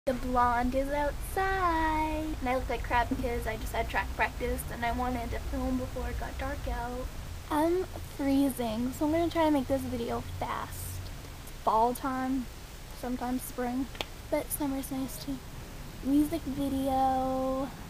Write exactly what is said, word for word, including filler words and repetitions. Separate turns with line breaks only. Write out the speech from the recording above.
The blonde is outside. And I look like crap because I just had track practice and I wanted to film before it got dark out. I'm freezing, so I'm going to try to make this video fast. It's fall time, sometimes spring, but summer's nice too. Music video.